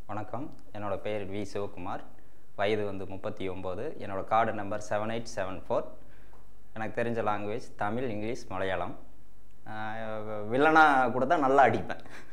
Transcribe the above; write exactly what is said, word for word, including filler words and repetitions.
வணக்கம். என்னோட பேர் வி சிவகுமார். வயது வந்து முப்பத்தி ஒம்பது. என்னோட card number seven eight seven four. எனக்கு தெரிஞ்ச லாங்குவேஜ் தமிழ், இங்கிலீஷ், மலையாளம். வில்லனா கூட தான் நல்லா அடிப்பேன்.